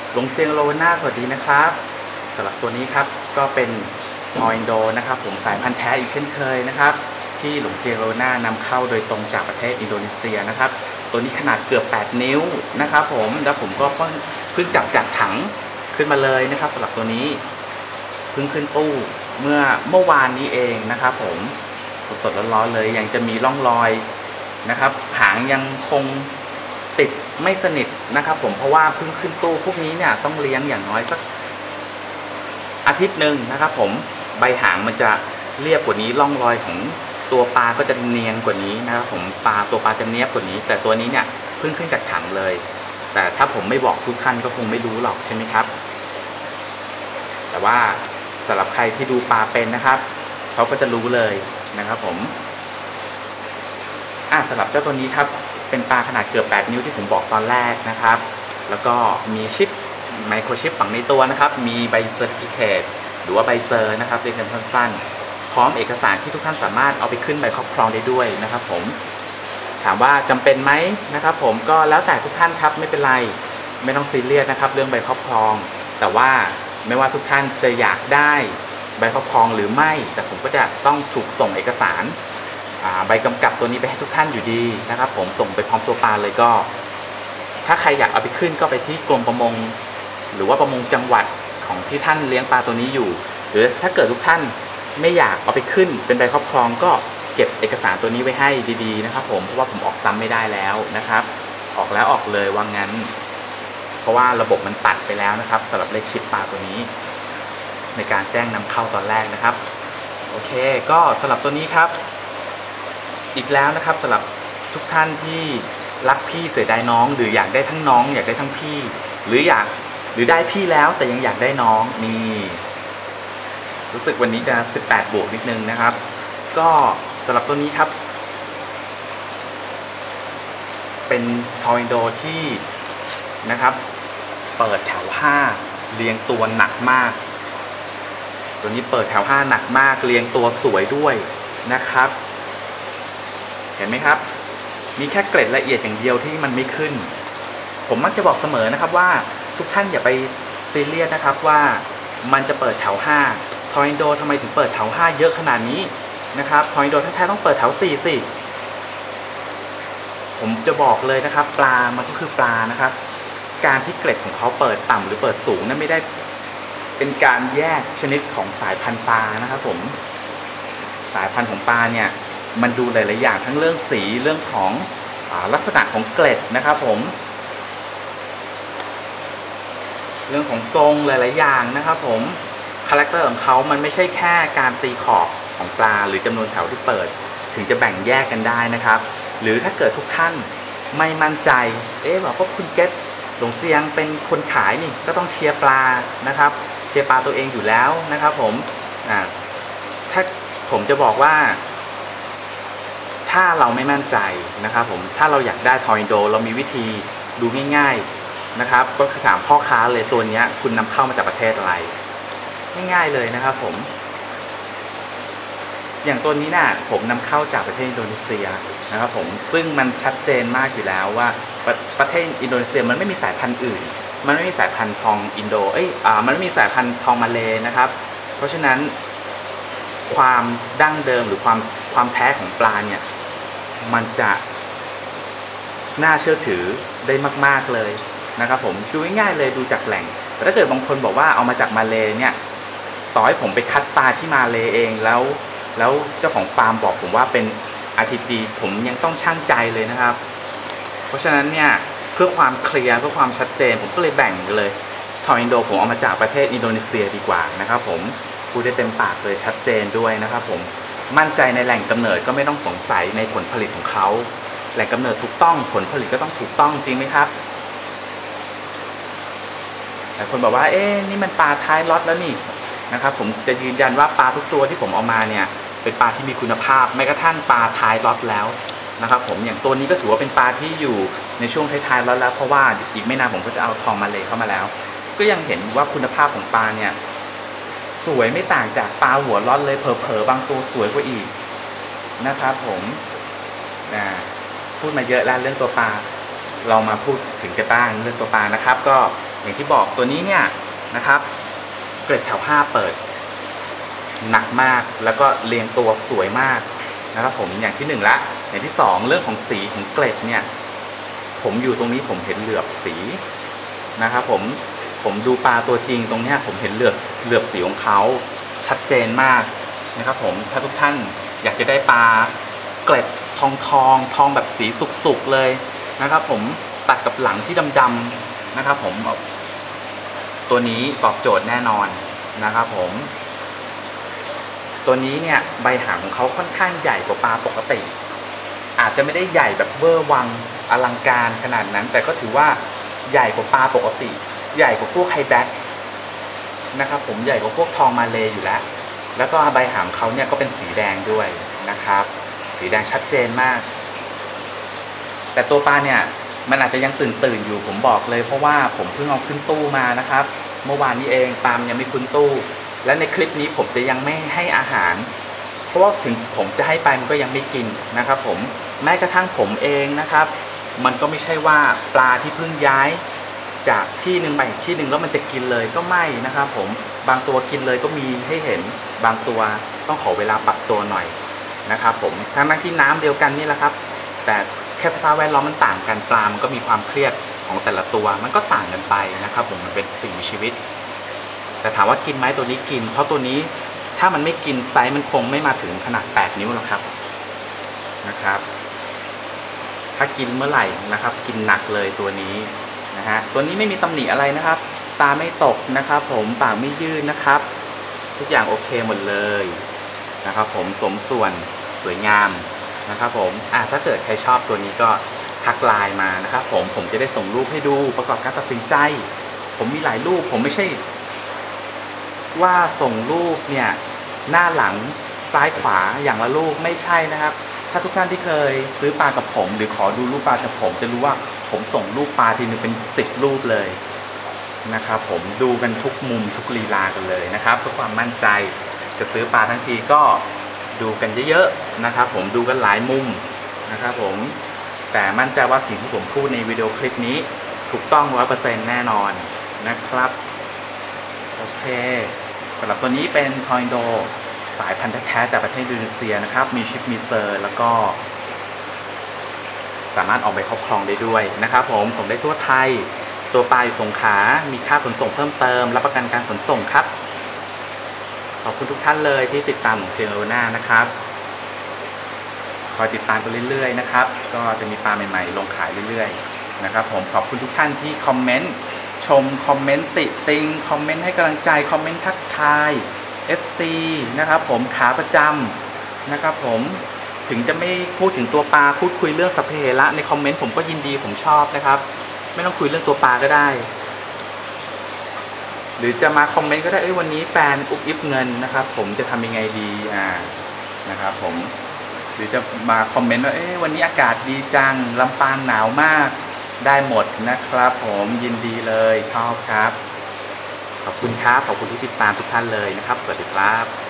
หลงเจียงโลน่าสวัสดีนะครับสำหรับตัวนี้ครับก็เป็นออินโดนะครับผมสายพันธุ์แท้อีกเช่นเคยนะครับที่หลงเจียงโลน่านำเข้าโดยตรงจากประเทศอินโดนีเซียนะครับตัวนี้ขนาดเกือบ8นิ้วนะครับผมแล้วผมก็เพิ่งจับจากถังขึ้นมาเลยนะครับสำหรับตัวนี้เพิ่งขึ้นตู้เมื่อวานนี้เองนะครับผมสดๆร้อนๆเลยยังจะมีร่องรอยนะครับหางยังคงติดไม่สนิทนะครับผมเพราะว่าเพิ่งขึ้นตู้พวกนี้เนี่ยต้องเลี้ยงอย่างน้อยสักอาทิตย์หนึ่งนะครับผมใบหางมันจะเรียบกว่านี้ร่องรอยของตัวปลาก็จะเนียนกว่านี้นะครับผมตัวปลาจะเนียบกว่านี้แต่ตัวนี้เนี่ยเพิ่งขึ้นจากถังเลยแต่ถ้าผมไม่บอกทุกท่านก็คงไม่รู้หรอกใช่ไหมครับแต่ว่าสำหรับใครที่ดูปลาเป็นนะครับเขาก็จะรู้เลยนะครับผมสำหรับเจ้าตัวนี้ครับเป็นปลาขนาดเกือบ8นิ้วที่ผมบอกตอนแรกนะครับแล้วก็มีชิปไมโครชิปฝังในตัวนะครับมีใบเซอร์ติฟิเคตหรือว่าใบเซอร์นะครับเรียกกันสั้นๆพร้อมเอกสารที่ทุกท่านสามารถเอาไปขึ้นใบครอบครองได้ด้วยนะครับผมถามว่าจำเป็นไหมนะครับผมก็แล้วแต่ทุกท่านครับไม่เป็นไรไม่ต้องซีเรียสนะครับเรื่องใบครอบครองแต่ว่าไม่ว่าทุกท่านจะอยากได้ใบครอบครองหรือไม่แต่ผมก็จะต้องถูกส่งเอกสารใบกำกับตัวนี้ไปให้ทุกท่านอยู่ดีนะครับผมส่งไปพร้อมตัวปลาเลยก็ถ้าใครอยากเอาไปขึ้นก็ไปที่กรมประมงหรือว่าประมงจังหวัดของที่ท่านเลี้ยงปลาตัวนี้อยู่หรือถ้าเกิดทุกท่านไม่อยากเอาไปขึ้นเป็นใบครอบครองก็เก็บเอกสารตัวนี้ไว้ให้ดีๆนะครับผมเพราะว่าผมออกซ้ำไม่ได้แล้วนะครับออกแล้วออกเลยว่างั้นเพราะว่าระบบมันตัดไปแล้วนะครับสำหรับเลขชิปปลาตัวนี้ในการแจ้งนำเข้าตอนแรกนะครับโอเคก็สำหรับตัวนี้ครับอีกแล้วนะครับสำหรับทุกท่านที่รักพี่เสียดายน้องหรืออยากได้ทั้งน้องอยากได้ทั้งพี่หรือได้พี่แล้วแต่ยังอยากได้น้องนี่รู้สึกวันนี้จะ18 บวกนิดนึงนะครับก็สำหรับตัวนี้ครับเป็นทอร์นาโดที่นะครับเปิดแถว5เรียงตัวหนักมากตัวนี้เปิดแถว5หนักมากเรียงตัวสวยด้วยนะครับเห็นไหมครับมีแค่เกร็ดละเอียดอย่างเดียวที่มันไม่ขึ้นผมมักจะบอกเสมอนะครับว่าทุกท่านอย่าไปซีเรียสนะครับว่ามันจะเปิดแถว5ทอร์นาโดทำไมถึงเปิดแถว5เยอะขนาดนี้นะครับทอร์นาโดแท้ๆต้องเปิดแถว4สิผมจะบอกเลยนะครับปลามันก็คือปลานะครับการที่เกร็ดของเขาเปิดต่ำหรือเปิดสูงนั้นไม่ได้เป็นการแยกชนิดของสายพันธุ์ปลานะครับผมสายพันธุ์ของปลาเนี่ยมันดูหลายๆอย่างทั้งเรื่องสีเรื่องของลักษณะของเกล็ดนะครับผมเรื่องของทรงหลายๆอย่างนะครับผมคาแรคเตอร์ของเขามันไม่ใช่แค่การตีขอบของปลาหรือจำนวนแถวที่เปิดถึงจะแบ่งแยกกันได้นะครับหรือถ้าเกิดทุกท่านไม่มั่นใจบอกว่าคุณเก็ตหลงเจียงเป็นคนขายนี่ก็ต้องเชียร์ปลานะครับเชียร์ปลาตัวเองอยู่แล้วนะครับผมถ้าผมจะบอกว่าถ้าเราไม่มั่นใจนะครับผมถ้าเราอยากได้ทอร์นาโดเรามีวิธีดูง่ายๆนะครับก็คือถามพ่อค้าเลยตัวนี้คุณนำเข้ามาจากประเทศอะไรง่ายๆเลยนะครับผมอย่างตัวนี้น่ะผมนำเข้าจากประเทศอินโดนีเซียนะครับผมซึ่งมันชัดเจนมากอยู่แล้วว่าประเทศอินโดนีเซียมันไม่มีสายพันธุ์อื่นมันไม่มีสายพันธุ์ทองอินโดมันไม่มีสายพันธุ์ทองมาเลนะครับเพราะฉะนั้นความดั้งเดิมหรือความแท้ของปลาเนี่ยมันจะน่าเชื่อถือได้มากๆเลยนะครับผมดูง่ายๆเลยดูจากแหล่งแต่ถ้าเกิดบางคนบอกว่าเอามาจากมาเลเนี่ยต่อให้ผมไปคัดปลาที่มาเลเองแล้วเจ้าของฟาร์มบอกผมว่าเป็น RTG ผมยังต้องชั่งใจเลยนะครับเพราะฉะนั้นเนี่ยเพื่อความเคลียร์เพื่อความชัดเจนผมก็เลยแบ่งเลยทอร์นาโดผมเอามาจากประเทศอินโดนีเซียดีกว่านะครับผมพูดได้เต็มปากเลยชัดเจนด้วยนะครับผมมั่นใจในแหล่งกำเนิดก็ไม่ต้องสงสัยในผลผลิตของเขาแหล่งกำเนิดถูกต้องผลผลิตก็ต้องถูกต้องจริงไหมครับแต่คนบอกว่านี่มันปลาท้ายล็อตแล้วนี่นะครับผมจะยืนยันว่าปลาทุกตัวที่ผมเอามาเนี่ยเป็นปลาที่มีคุณภาพแม้กระทั่งปลาท้ายล็อตแล้วนะครับผมอย่างตัวนี้ก็ถือว่าเป็นปลาที่อยู่ในช่วงท้ายๆล็อตแล้วเพราะว่าอีกไม่นานผมก็จะเอาทองมาเลเข้ามาแล้วก็ยังเห็นว่าคุณภาพของปลาเนี่ยสวยไม่ต่างจากปลาหัวล็อตเลยเผลอๆบางตัวสวยกว่าอีกนะครับผมพูดมาเยอะแล้วเรื่องตัวปลาเรามาพูดถึงกันบ้างเรื่องตัวปลานะครับก็อย่างที่บอกตัวนี้เนี่ยนะครับเกรดแถว5เปิดหนักมากแล้วก็เรียงตัวสวยมากนะครับผมอย่างที่1ละอย่างที่2เรื่องของสีของเกรดเนี่ยผมอยู่ตรงนี้ผมเห็นเหลือบสีนะครับผมดูปลาตัวจริงตรงนี้ผมเห็นเหลือบสีของเขาชัดเจนมากนะครับผมถ้าทุกท่านอยากจะได้ปลาเกล็ดทองแบบสีสุกๆเลยนะครับผมตัดกับหลังที่ดำๆนะครับผมตัวนี้ตอบโจทย์แน่นอนนะครับผมตัวนี้เนี่ยใบหางของเขาค่อนข้างใหญ่กว่าปลาปกติอาจจะไม่ได้ใหญ่แบบเวอร์วังอลังการขนาดนั้นแต่ก็ถือว่าใหญ่กว่าปลาปกติใหญ่กว่าพวกไฮแบ็คนะครับผมใหญ่กว่าพวกทองมาเลอยู่แล้วก็ใบหางเขาเนี่ยก็เป็นสีแดงด้วยนะครับสีแดงชัดเจนมากแต่ตัวปลาเนี่ยมันอาจจะยังตื่นอยู่ผมบอกเลยเพราะว่าผมเพิ่งเอาขึ้นตู้มานะครับเมื่อวานนี้เองปลายังไม่ขึ้นตู้และในคลิปนี้ผมจะยังไม่ให้อาหารเพราะว่าถึงผมจะให้ไปมันก็ยังไม่กินนะครับผมแม้กระทั่งผมเองนะครับมันก็ไม่ใช่ว่าปลาที่เพิ่งย้ายจากที่หนึ่งไปอีกที่หนึ่งแล้วมันจะกินเลยก็ไม่นะครับผมบางตัวกินเลยก็มีให้เห็นบางตัวต้องขอเวลาปรับตัวหน่อยนะครับผมทั้งที่น้ำเดียวกันนี่แหละครับแต่แค่สภาพแวดล้อมมันต่างกันปลามันก็มีความเครียดของแต่ละตัวมันก็ต่างกันไปนะครับผมมันเป็นสิ่งมีชีวิตแต่ถามว่ากินไหมตัวนี้กินเพราะตัวนี้ถ้ามันไม่กินไซส์มันคงไม่มาถึงขนาด8นิ้วหรอกครับถ้ากินเมื่อไหร่นะครับกินหนักเลยตัวนี้นะฮะตัวนี้ไม่มีตำหนิอะไรนะครับตาไม่ตกนะครับผมปากไม่ยื่นนะครับทุกอย่างโอเคหมดเลยนะครับผมสมส่วนสวยงามนะครับผมถ้าเกิดใครชอบตัวนี้ก็ทักไลน์มานะครับผมจะได้ส่งรูปให้ดูประกอบการตัดสินใจผมมีหลายรูปผมไม่ใช่ว่าส่งรูปเนี่ยหน้าหลังซ้ายขวาอย่างละรูปไม่ใช่นะครับถ้าทุกท่านที่เคยซื้อปลากับผมหรือขอดูรูปปลากับผมจะรู้ว่าผมส่งรูปปลาทีนึงเป็น10รูปเลยนะครับผมดูกันทุกมุมทุกลีลากันเลยนะครับเพื่อความมั่นใจจะซื้อปลาทั้งทีก็ดูกันเยอะๆนะครับผมดูกันหลายมุมนะครับผมแต่มั่นใจว่าสิ่งที่ผมพูดในวิดีโอคลิปนี้ถูกต้อง 100% แน่นอนนะครับโอเคสำหรับตัวนี้เป็นทอร์นาโดสายพันธุ์แท้จากประเทศอินโดนีเซียนะครับมีชิปมีเซอร์แล้วก็สามารถออกไปครอบครองได้ด้วยนะครับผมส่งได้ทั่วไทยตัวปลาอยู่สงขลามีค่าขนส่งเพิ่มเติมรับประกันการขนส่งครับขอบคุณทุกท่านเลยที่ติดตามของเจโรน่านะครับคอยติดตามกันเรื่อยๆนะครับก็จะมีปลาใหม่ๆลงขายเรื่อยๆนะครับผมขอบคุณทุกท่านที่คอมเมนต์ชมคอมเมนต์ติติงคอมเมนต์ให้กำลังใจคอมเมนต์ทักทาย FC นะครับผมขาประจำนะครับผมถึงจะไม่พูดถึงตัวปลาพูดคุยเรื่องสัพเพเหระในคอมเมนต์ผมก็ยินดีผมชอบนะครับไม่ต้องคุยเรื่องตัวปลาก็ได้หรือจะมาคอมเมนต์ก็ได้วันนี้แฟนอุบอิบเงินนะครับผมจะทำยังไงดีนะครับผมหรือจะมาคอมเมนต์ว่าวันนี้อากาศดีจังลำปางหนาวมากได้หมดนะครับผมยินดีเลยชอบครับขอบคุณครับขอบคุณที่ติดตามทุกท่านเลยนะครับสวัสดีครับ